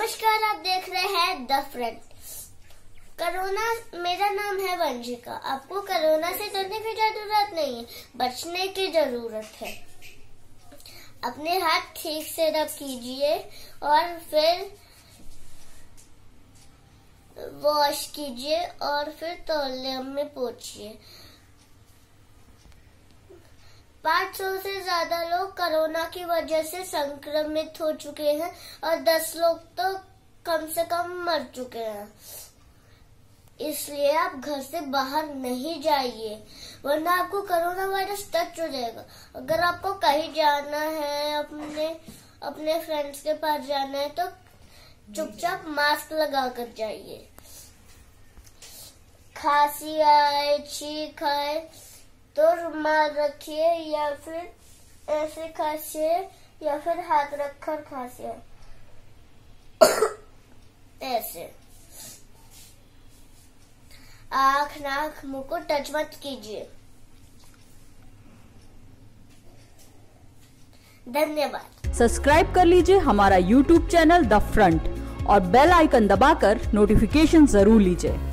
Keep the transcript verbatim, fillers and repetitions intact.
नमस्कार, आप देख रहे हैं द फ्रंट। कोरोना, मेरा नाम है वंशिका। आपको कोरोना से डरने की जरूरत नहीं है, बचने की जरूरत है। अपने हाथ ठीक से रब कीजिए और फिर वॉश कीजिए और फिर तौलिया में पोंछिए। पाँच सौ से ज्यादा लोग कोरोना की वजह से संक्रमित हो चुके हैं और दस लोग तो कम से कम मर चुके हैं। इसलिए आप घर से बाहर नहीं जाइए, वरना आपको कोरोना वायरस टच हो जाएगा। अगर आपको कहीं जाना है, अपने अपने फ्रेंड्स के पास जाना है, तो चुपचाप मास्क लगा कर जाइए। खांसी आए, छींक आए तो रुमाल रखिए या फिर ऐसे खांसिए या फिर हाथ रखकर खांसिए ऐसे। आँख, नाक, मुंह को टच मत कीजिए। धन्यवाद। सब्सक्राइब कर लीजिए हमारा यूट्यूब चैनल द फ्रंट और बेल आइकन दबाकर नोटिफिकेशन जरूर लीजिए।